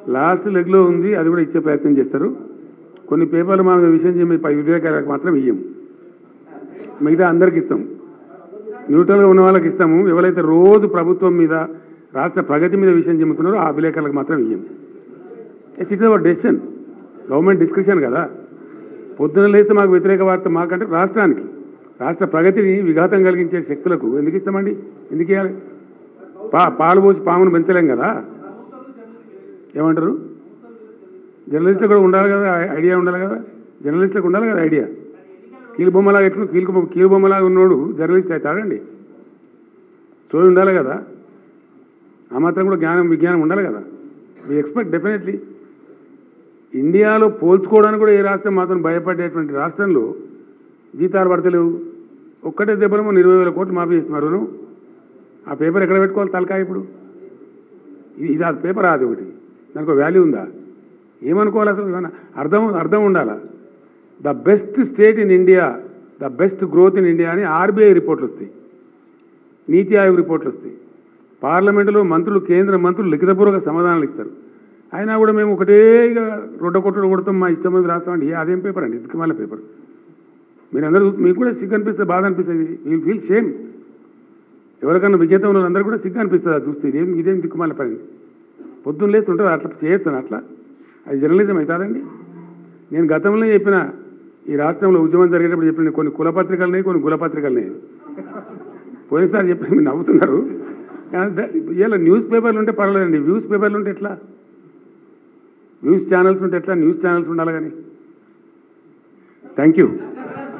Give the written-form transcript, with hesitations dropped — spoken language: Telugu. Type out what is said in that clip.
లాస్ట్ లెగ్లో ఉంది, అది కూడా ఇచ్చే ప్రయత్నం చేస్తారు. కొన్ని పేపర్లు మా విషయం విలేకరులకు మాత్రం ఇయ్యం, మిగతా అందరికి ఇస్తాం. న్యూట్రల్గా ఉన్న వాళ్ళకి ఇస్తాము. ఎవరైతే రోజు ప్రభుత్వం మీద రాష్ట్ర ప్రగతి మీద విషయం చెబుతున్నారో ఆ విలేకరులకు మాత్రం ఇయ్యం. It's our decision, government discussion కదా. పొద్దున లేస్తే మాకు వ్యతిరేక వార్త మాకంటే రాష్ట్రానికి, రాష్ట్ర ప్రగతిని విఘాతం కలిగించే శక్తులకు ఎందుకు ఇస్తామండి? ఎందుకు ఇవ్వాలి? పాలు పోసి పామును పెంచలేం కదా. ఏమంటారు? జర్నలిస్టులు కూడా ఉండాలి కదా, ఐడియా ఉండాలి కదా, జర్నలిస్టులకు ఉండాలి కదా ఐడియా. కీలుబొమ్మలాగా ఎట్లు కీలుబొమ్మలాగా ఉన్నోడు జర్నలిస్ట్ అవుతాడండి? చోటు ఉండాలి కదా, ఆ మాత్రం కూడా విజ్ఞానం ఉండాలి కదా. We expect definitely. ఇండియాలో పోల్చుకోవడానికి కూడా ఏ రాష్ట్రం మాత్రం భయపడేటువంటి రాష్ట్రంలో జీతాలు పడతలేవు. ఒక్కటే దెబ్బలో 20,000 కోట్లు మాఫీ చేస్తున్నారు. ఆ పేపర్ ఎక్కడ పెట్టుకోవాలి తలకాయ? ఇప్పుడు ఇది అది పేపర్, అది ఒకటి, దానికి వాల్యూ ఉందా? ఏమనుకోవాలి అసలు? అర్థం ఉండాలా? The best state in India, the best growth in India అని ఆర్బీఐ రిపోర్ట్లు వస్తాయి, నీతి ఆయోగ్ రిపోర్ట్లు వస్తాయి, పార్లమెంటులో మంత్రులు, కేంద్ర మంత్రులు లిఖితపూర్వక సమాధానాలు ఇస్తారు. అయినా కూడా మేము ఒకటే ఇక రొడ్డ కొట్టుడు కొడతాం, మా ఇష్టం మంది రాస్తామండి. అదేం పేపర్ అండి? దిక్కుమాల పేపర్. మీరందరూ మీకు కూడా సిగ్గు అనిపిస్తుంది, బాధ అనిపిస్తుంది, విల్ ఫీల్ షేమ్. ఎవరికన్నా విజేత ఉన్న అందరూ కూడా సిగ్గు అనిపిస్తుంది అది చూస్తే. ఇదేం దిక్కుమాల పని? పొద్దున్న లేస్తుంటుంది అట్లా చేస్తాను, అట్లా అది జర్నలిజం అవుతుందండి. నేను గతంలో చెప్పిన, ఈ రాష్ట్రంలో ఉద్యమం జరిగేటప్పుడు చెప్పిన కొన్ని కులపత్రికలున్నాయి, కొన్ని కులపత్రికలున్నాయి. పోయినసారి చెప్పిన మీరు నవ్వుతున్నారు. ఇలా న్యూస్ పేపర్లు ఉంటే పర్వాలేదండి, వ్యూస్ పేపర్లు ఉంటే ఎట్లా? వ్యూస్ ఛానల్స్ ఉంటే ఎట్లా? న్యూస్ ఛానల్స్ ఉండాలి కానీ. Thank you.